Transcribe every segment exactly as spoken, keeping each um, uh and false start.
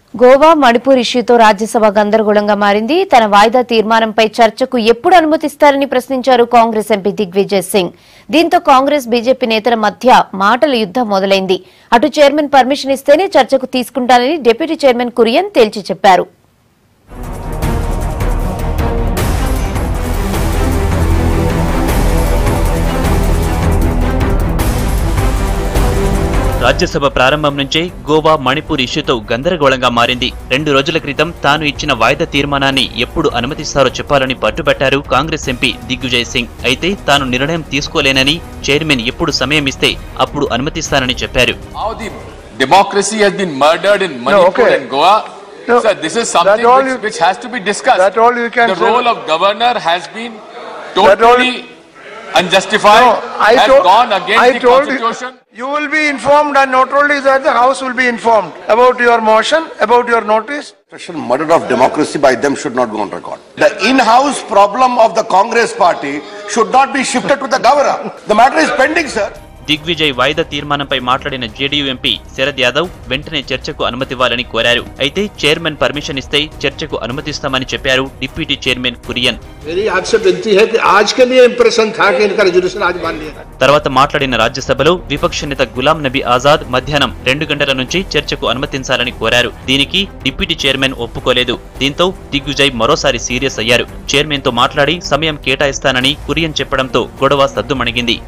గోవా మణిపూర్ ఇష్యూతో రాజ్యసభ గందరగోళంగా మారింది. తన వాయిదా తీర్మానంపై చర్చకు ఎప్పుడు అనుమతిస్తారని ప్రశ్నించారు కాంగ్రెస్ ఎంపీ దిగ్విజయ్ సింగ్. దీంతో కాంగ్రెస్ బీజేపీ నేతల మధ్య మాటల యుద్ధం మొదలైంది. అటు చైర్మన్ పర్మిషన్ ఇస్తేనే చర్చకు తీసుకుంటానని డిప్యూటీ చైర్మన్ కురియన్ తేల్చి చెప్పారు. రాజ్యసభ ప్రారంభం నుంచే గోవా మణిపూర్ ఇష్యూతో గందరగోళంగా మారింది. రెండు రోజుల క్రితం తాను ఇచ్చిన వాయిదా తీర్మానాన్ని ఎప్పుడు అనుమతిస్తారో చెప్పాలని పట్టుబట్టారు కాంగ్రెస్ ఎంపీ దిగ్విజయ్ సింగ్. అయితే తాను నిర్ణయం తీసుకోలేనని, చైర్మన్ ఎప్పుడు సమయం ఇస్తే అప్పుడు అనుమతిస్తానని చెప్పారు. Democracy has been murdered in Manipur no, okay. and Goa. No, Sir, this is something which, you, which has to be discussed. That all you can the role say. of governor has been totally unjustified, no, I has told, gone against I the told constitution. You, you will be informed, and not only that, the House will be informed about your motion, about your notice. Murder of democracy by them should not go on record. The in-house problem of the Congress party should not be shifted to the governor. The matter is pending, sir. Digvijay వాయిదా తీర్మానంపై మాట్లాడిన JDU MP Sharad Yadav వెంటనే చర్చకు అనుమతివ్వాలని కోరారు. అయితే chairman permission ఇస్తే చర్చకు అనుమతిస్తామని చెప్పారు డిప్యూటీ చైర్మన్ కురియన్. తర్వాత మాట్లాడిన రాజ్యసభలో విపక్ష నేత గులాం నబీ ఆజాద్ మధ్యాహ్నం రెండు గంటల నుంచి చర్చకు అనుమతించాలని కోరారు. దీనికి డిప్యూటీ చైర్మన్ ఒప్పుకోలేదు. దీంతో దిగ్విజయ్ మరోసారి సీరియస్ అయ్యారు. చైర్మన్ తో మాట్లాడి సమయం కేటాయిస్తానని కురియన్ చెప్పడంతో గొడవ సద్దుమణిగింది.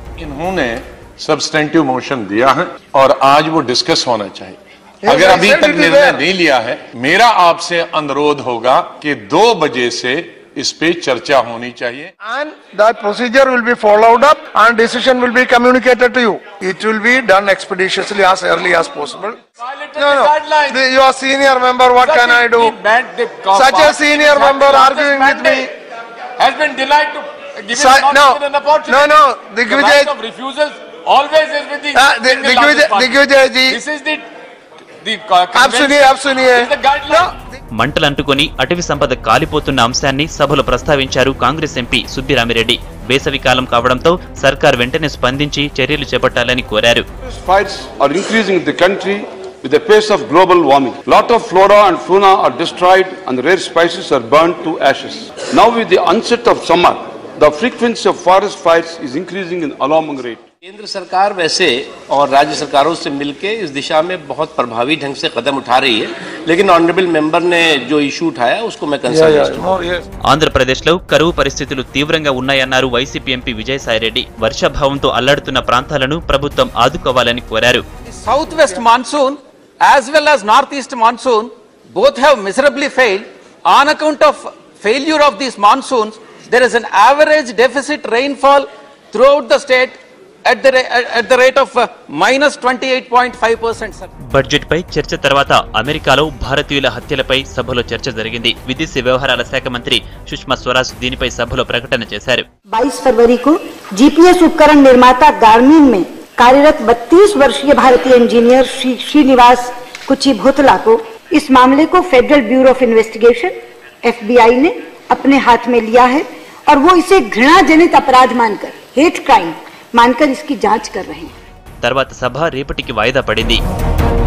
सब्सटेंटिव मोशन दिया है और आज वो डिस्कस होना चाहिए. अगर अभी तक निर्णय नहीं लिया है, मेरा आपसे अनुरोध होगा कि दो बजे से इस पे चर्चा होनी चाहिए. And that procedure will be followed up and decision will be communicated to you. It will be done expeditiously as early as possible. No, no. The, you are senior member. What Such can I do? Such a senior member arguing with me has been denied to give Sa not no, an opportunity. No, no. The, the right of refusals always is with the uh, the, the Digvijay ji. This is the the absolutely absolutely the guideline. మంటలంటుకొని అటవీ సంపద కాలిపోతున్న అంశాన్ని సభలో ప్రస్తావించారు Congress MP Subbirami Reddy. వేసవి కాలం కావడంతో సర్కార్ వెంటనే స్పందించి చర్యలు చేపట్టాలని కోరారు. Fights are increasing in the country with the pace of global warming. Lot of flora and fauna are destroyed and rare species are burnt to ashes. Now with the onset of summer, the frequency of forest fires is increasing in alarming rate. केंद्र सरकार वैसे और राज्य सरकारों से मिलकर इस दिशा में बहुत प्रभावी ढंग से कदम उठा रही है, लेकिन ऑनरेबल मेंबर ने जो इशू उठाया उसको मैं कंसर्न ఆంధ్రప్రదేశ్లో కరువు పరిస్థితులు తీవ్రంగా ఉన్నాయన్నారు వైసీపీ ఎంపీ విజయసాయిరెడ్డి. వర్షాభావంతో అల్లాడుతున్న ప్రాంతాలను ప్రభుత్వం ఆదుకోవాలని కోరారు. South west monsoon as well as north east monsoon both have miserably failed. On account of failure of these monsoons there is an average deficit rainfall throughout the state at the at the rate of uh, minus twenty-eight point five percent. sir. Budget పై చర్చ తర్వాత అమెరికాలో భారతీయుల హత్యలపై సభలో చర్చ జరిగింది. విదేశీ వ్యవహారాల శాఖ మంత్రి సుష్మా స్వరాజ్ దీనిపై సభలో ప్రకటన చేశారు. बाईस फरवरी को जीपीएस उपकरण निर्माता गार्मिन में कार्यरत बत्तीस वर्षीय भारतीय इंजीनियर श्री श्रीनिवास कुची भोतला को इस मामले को federal bureau of investigation FBI ने अपने हाथ में लिया है और वो इसे घृणाजनित अपराध मानकर, हेट क्राइम मानकर इसकी जांच कर रहे हैं. తర్వాత సభ రేపటికి వాయిదా పడింది.